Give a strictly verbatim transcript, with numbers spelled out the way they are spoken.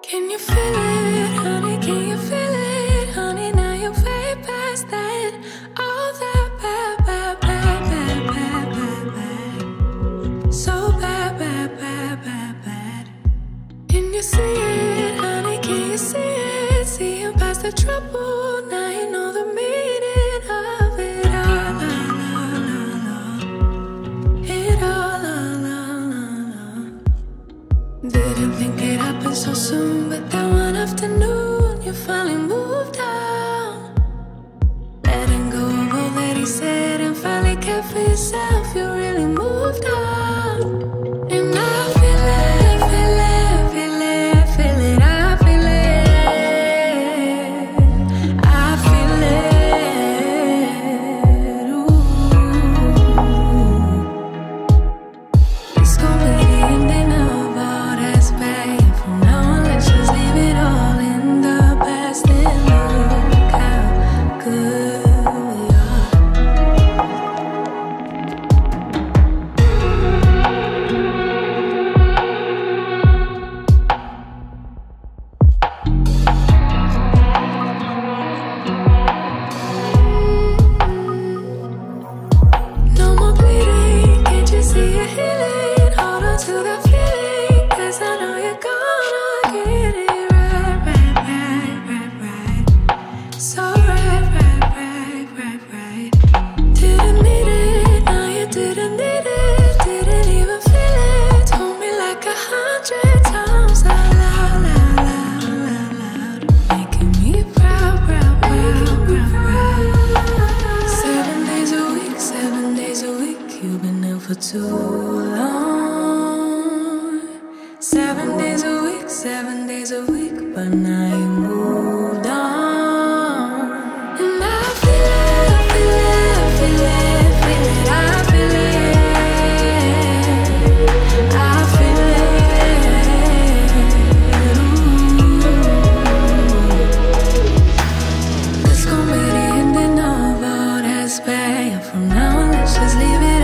Can you feel it, honey? Can you feel it, honey? Now you're way past that. All that bad, bad, bad, bad, bad, bad, bad. So bad, bad, bad, bad, bad. Can you see it, honey? Can you see it? Seeing past the trouble, now you know the meaning of it all. It all, all, all, all. Didn't think it happened so soon, but that one afternoon you finally moved on. Letting go of all that he said and finally cared for yourself. You really moved on. And I feel it, feel it, feel it, feel it. I feel it, I feel it. Ooh. It's gonna be the ending of all that's bad. From now on, let's just leave it all in the past and look how good we are. No more bleeding, can't you see it healing? Hold on to that feeling, 'cause I know you're gonna get it right, right, right, right, right. So right, right, right, right, right. Didn't need it, now you didn't need it. Didn't even feel it. Told me like a hundred times out loud, loud, loud, loud, loud. Making me proud, proud, proud, proud, proud. Seven days a week, seven days a week. You've been ill for too long. Seven days a week, seven days a week. But now you moved on. And I feel it, feel it, feel it, feel it. I feel it, I feel it. Ooh. It's gonna be the ending of all that's bad. From now on, let's just leave it